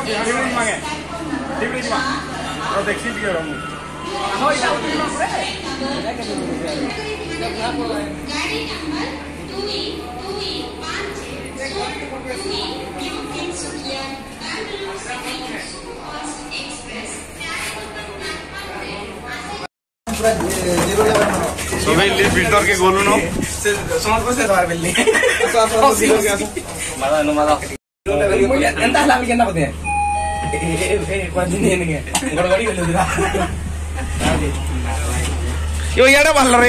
भीतर के गोलू नो समाज को से बाहर मिलनी मादा नो मादा एंता हला भी केना पते ए कोन दिन ने गड़गड़ी बोल दिला यो याडा बाल रे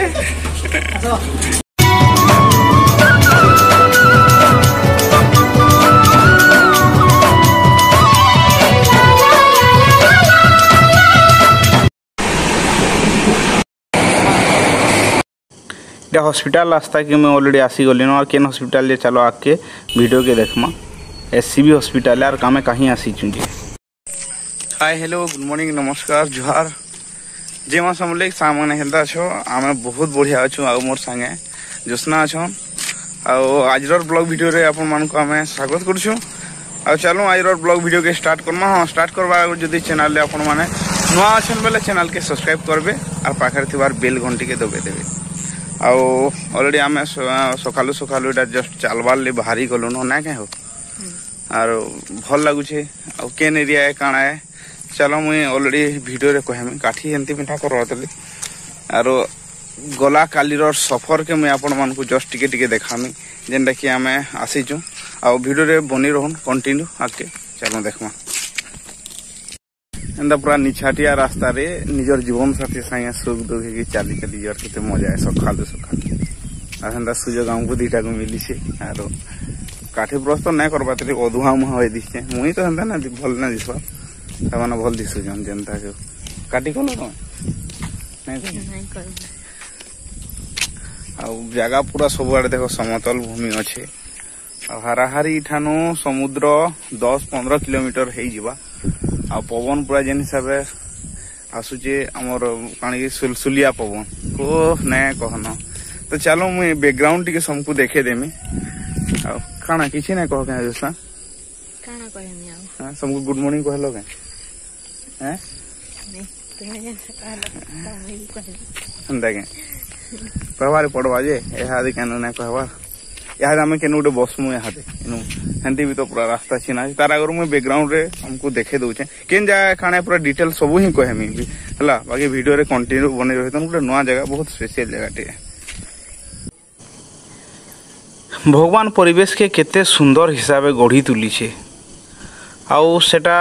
हॉस्पिटल रास्ता कि मैं ऑलरेडी आसी गली और केन हॉस्पिटल चलो आके वीडियो के देखमा एससीबी हॉस्पिटल यार कामे कहीं आसी चुंजी। हाय हेलो गुड मॉर्निंग नमस्कार जुहार जे मा समले सामान हेल्दा छो आमे बहुत बढ़िया अछु आ मोर संगे जोस्ना छो आ आजर ब्लॉग वीडियो रे अपन मान को आमे स्वागत करछु आ चलो आजर ब्लॉग वीडियो के स्टार्ट करमा। हां स्टार्ट करबा जदी चैनल ले अपन माने नुआ अछन बेले चैनल के सब्सक्राइब करबे और पाखर थिबार बेल घंटी के दबे देबे। ऑलरेडी आम सकालू सकालू जस्ट चलबार ले बाहरी गलु ना क्या हो आर भल लगुचे केन एरिया है काଣା है चलो मुई ऑलरेडी वीडियो रे कहमी काठी एंती पिठा करतली आर गला कालीर सफर के मुई आपण मान को जस्ट टिके टिके देखामी जेनटा कि आमे आसीचु आ वीडियो रे बनी रहन कंटिन्यू आके चलो देखमा। एंदा पूरा निछाटिया रास्ता रे निजर जीवन साथी संगे सुख दुख की चाली चली जर केते मजा है सकाल सकाल आंदा सुजोग हमको दीटा को मिली छे आरो काठी प्रस्त नै करबा तले अधुहा मुहा होय दिछे मुई तो हंदा ना भल ना दिसबा तमाना भल दिसु जन जनता के काटी कोलो न नै कर आ जगह पूरा सब आड़े देखो समतल भूमि अच्छे आ हाराहारी ठानु समुद्र 10-15 किलोमीटर हे जिबा आ पवन पूरा जेन हिसाब आसुचे आमर काणी सुलसुलिया पवन को नै कहन तो चलो मुई बैकग्राउंड टिके समको देखे देमी आ खाना किछि नै कह के दोस्ता खाना कहनी आ हां समको गुड मॉर्निंग कहलो के हैं नहीं तुम्हें जन से कहलो वही कहलो अंदा के कहवारे पड़वा जे एहा दे केनो नै कहवा यहाँ आम के बसमु यहाँ इनु हेंती भी तो पूरा रास्ता चिन्हा तार आगर मुझे बैकग्राउंड रे हमको देखे दउछे केन जगह खाने पूरा डिटेल सब ही कहमी हला बाकी वीडियो रे कंटिन्यू बने रही तो गोटे नुआ जगह बहुत स्पेशल जगह टे भगवान परिवेश के केते सुंदर हिसाब गढ़ी तुली छे आउ सेटा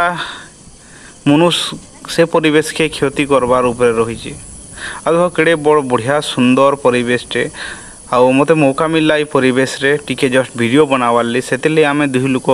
मनुष्य से परिवेश के क्षति करबार ऊपर रही छे आ केड़े बड़ बढ़िया सुंदर परिवेश टे आउ मते मौका मिलला ई परिवेश रे टिके जस्ट वीडियो बनावार ले सेते आमे दुही लोक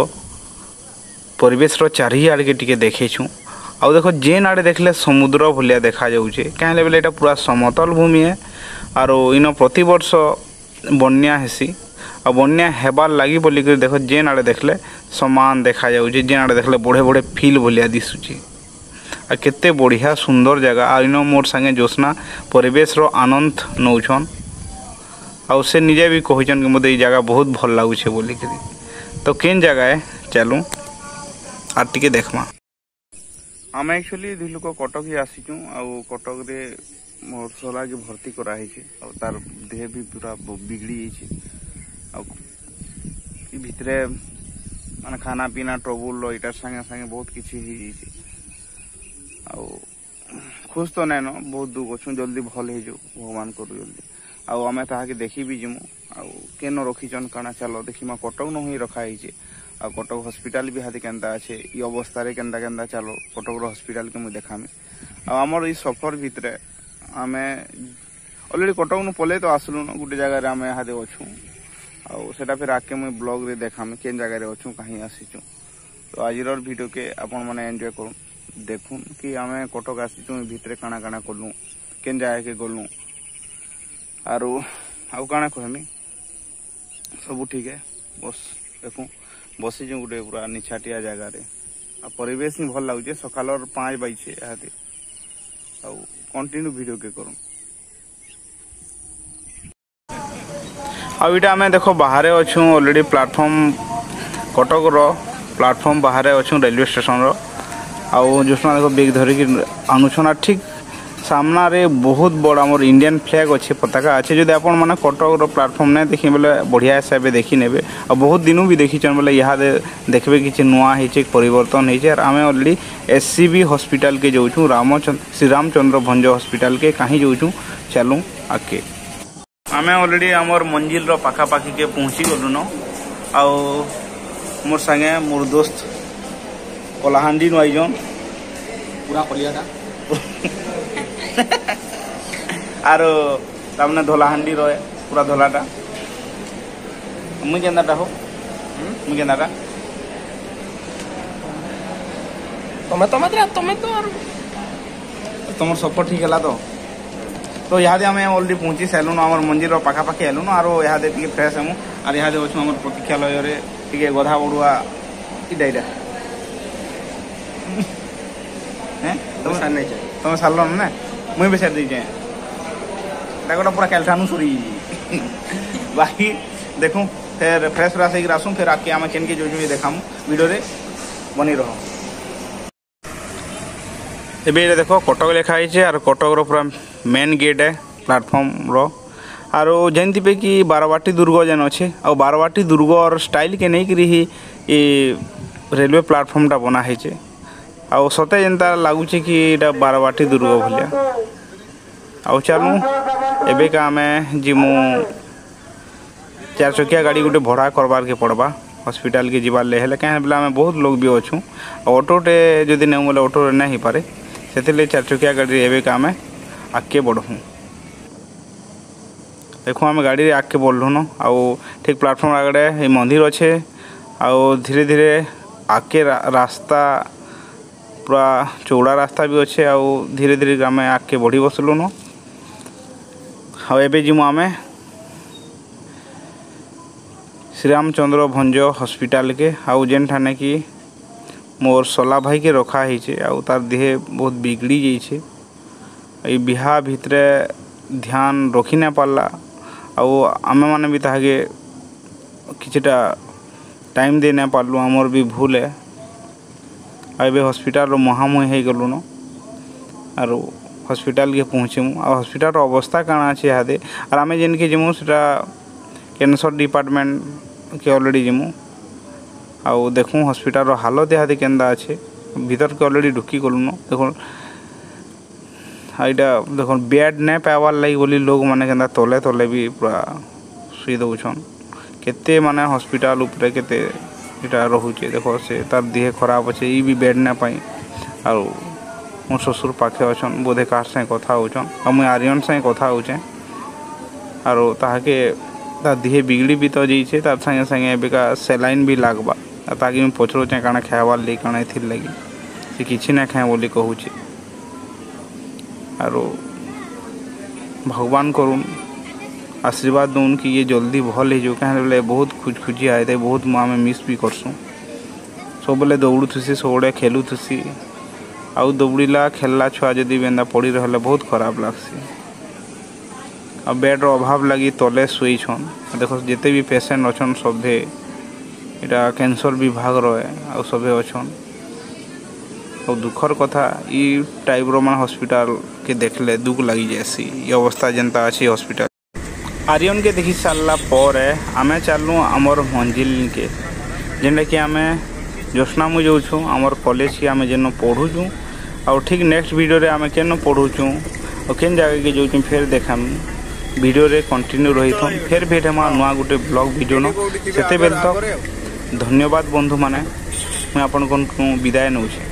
परिवेश रो चारि आड़ के टिके देखेछु आउ देखो जेन आड़े देखले समुद्र भलिया देखा जाउछे काहे बेले एटा पूरा समतल भूमि है आरो इन प्रति वर्ष बन्या हेसी आ बन्या हेबार लागि बोली के देखो जेन आड़े देखले समान देखा जाउछे जेन आड़े देखले बड़े बड़े फील भलिया दिसुछे आ केते बढ़िया सुंदर जगह आ इन मोर संगे जोस्ना परिवेश रो आनंद नौछन आउ से निजे भी कहचन कि मते ई जगह बहुत भल लागुछे बोली के तो केन जगह है चलू आर टिके देखमा। हम एक्चुअली दुई लोक कटक ही आसीचु आ कटक रे मोर सोला के भर्ती करा हिचे आ तार देह भी पूरा बिगड़ी हिचे आ ई भितरे माने खाना पीना ट्रबुल इटार संगे संगे बहुत किछि ही हिचे आ खुश तो नै न बहुत दुख अछु जल्दी भल हे जो भगवान करू जल्दी आउ आमे ताहा के देखी भी जिमु आउ केन रखिचन काना चलो देखिमा कटक न होई रखा हिचे आ कटक हॉस्पिटल भी हाथी केंदा अच्छे ई अवस्था रे केंदा केंदा चलो कटक रो हॉस्पिटल के मु देखामी आ हमर ई सफर भितरे आमे ऑलरेडी कटक न पले तो आसलु न गुटे जगह रे आमे हादे अछु आ सेटा फिर आके मु ब्लॉग रे देखामी केन जगह रे अछु कहीं आसीचु तो आजिर वीडियो के आपण माने एन्जॉय करू देखुन कि आमे कटक आसीचु भितरे काना काना करलु केन जगह के गलु आरो आउ काना कहमी सब ठीक है बस देखू बसी जो गोटे पूरा निछाटिया जगह रे आ परिवेश ही भल लागुचे सकाल 5 बजे यहाँ आउ कंटिन्यू वीडियो के करूँ आउ इटा आमे देखो बाहर अच्छू ऑलरेडी प्लेटफॉर्म कटक रो प्लाटफॉर्म बाहर अच्छु रेलवे स्टेशन आउ जोशना देखो बेग धरिकी आणुछन ठीक सामना रे बहुत बड़ आमर इंडियन फ्लैग अच्छे पताका अच्छे जब आप कटक प्लाटफॉर्म नहीं देखिए बोले बढ़िया हिसाब से देखी ने और बहुत दिनों भी देखीन बोले यहाँ देखबे कि नुआ हो परिवर्तन होर आम अलरेडी SCB हॉस्पिटल के जाऊँ श्री रामचंद्र भंज हॉस्पिटल के कहीं जाऊँ चलूँ आगे आम अलरेडी आमर मंजिल पाखापाखी के पहुँची गलुन आउ मोर संगे मोर दोस्त कलाहांडी आईजन पूरा कलियाटा आरो तामने धोलाहांडी रहे पूरा धोलाटा मुई केंदाटा हो मुई केंदाटा तमे तो तुम सपोर्ट ठीक है तो यहाँ आम अलरेडी पहुँची सारूँ आम मंदिर पाखापाखी आलुन और यहाँ टे फ्रेश हेमु और यहाँ अच्छे आम प्रतीक्षालय टे गधा बड़ुआ इटा इटा तुम सार ना मुई भी सारी दीचे गोटा पूरा कैलठानू सरी बाकी देखूँ फिर फ्रेश फ्रेश होकर आसूँ फिर आके आम केन के जो देखामु वीडियो रे बनी रह ए देख कटक लिखाई और कटक पूरा मेन गेट है प्लाटफॉर्म रो जैन पे कि बारवाटी दुर्ग जेन अच्छे आ बारवाटी दुर्ग और स्टाइल के नहीं करी ही रेलवे प्लाटफॉर्मटा बनाई आउ सते जेनता लगुच कि इटा बारवाटी दुर्ग भलिया आउ चलू एबे आम जिमु 4 चकिया गाड़ी गोटे भड़ा करबार के पड़वा हॉस्पिटल के जीवार ले हेले कहीं बोले आम बहुत लोग भी अच्छू ऑटोटे जदि नहीं बोले ऑटो नहीं पारे से 4 चकिया गाड़ी एबे आम आगे बढ़ूँ देखो आम गाड़ी आगे बढ़लुन आउ ठीक प्लाटफॉर्म आगे मंदिर अच्छे आउ धीरे धीरे आगे रास्ता पूरा चौड़ा रास्ता भी अच्छे आउ धीरे धीरे आम आगे बढ़ी बसलुन आबे जिमु आम श्री रामचंद्र भंज हॉस्पिटल के आउ जेन ठाने कि मोर सला भाई के रखा है आउ तार देह बहुत बिगड़ी जाइए बिहा भितरे ध्यान रखी ना पारला आउ आम मैंने भी ताके किछटा टाइम दे ना पारलु आमर भी भूल है आबे हॉस्पिटल मुहामुही हो गलुन आरो हॉस्पिटल के पहुँचमु आ हॉस्पिटल अवस्था काଣା अच्छे यहाँ और आम जेन के जिमु से कैंसर डिपार्टमेंट के अलरेडी जिमु आउ देखूँ हॉस्पिटल हालत यहाँ केंदा अच्छे भीतर के अलरेडी ढुकी गलुन देखो यहाँ देख बेड नहीं पाइबार लगी बोली लोग मैंने केंदा तले तले भी पूरा शुई दौन केते माने हॉस्पिटल उपरे केते इटा रोचे देखो से तार देह खराब अच्छे ये भी बेड ना पाई आउ मो ससुर पाखे अच्छन बोधे कार से कथा होचन और मुझे आर्यन से कथा होचे आरो ताके तार देह बिगड़ी भी तो जाइए तार संगे संगे एबिका सेलाइन भी लागबा ताकि मैं पचरुचे काଣା खाइबार लगी काଣା एथिर लगी से किसी ना खाए बोली कहूचे आरो भगवान करुन आशीर्वाद दून कि ये जल्दी भल हो कहीं बोले बहुत खुजी आए थे बहुत आम मिस भी करसूँ सब बोले दौड़ुसी सबुड़े खेलुसी आउ दौड़ला खेलला छुआ जदि बेंदा पड़ी रहा बहुत खराब लगसी आ बेड्र अभाव लगी तले शुईछन देखो जिते भी पेसेंट अच्छन सभे इटा कैंसर विभाग रहे आ सभे अच्छन और दुखर कथा ई टाइप रो मान हॉस्पिटल के देखले दुख लगी जैसी ये अवस्था जनता अच्छी हॉस्पिटल आर्यन के देखी सारा पर आम चलूँ आमर मंजिल के जेनटा कि आम जोशना मु जाऊँ आमर कॉलेज की आम जेन पढ़ुचु आ ठीक नेक्स्ट वीडियो रे आम केन पढ़ुचु और केन जगह के जाऊँ फिर देखा वीडियो रे कंटिन्यू रही था फिर भेट हम नुआ गोटे ब्लॉग वीडियो न से बेल तक धन्यवाद बंधु माने मैं आपन को विदाय नौचे।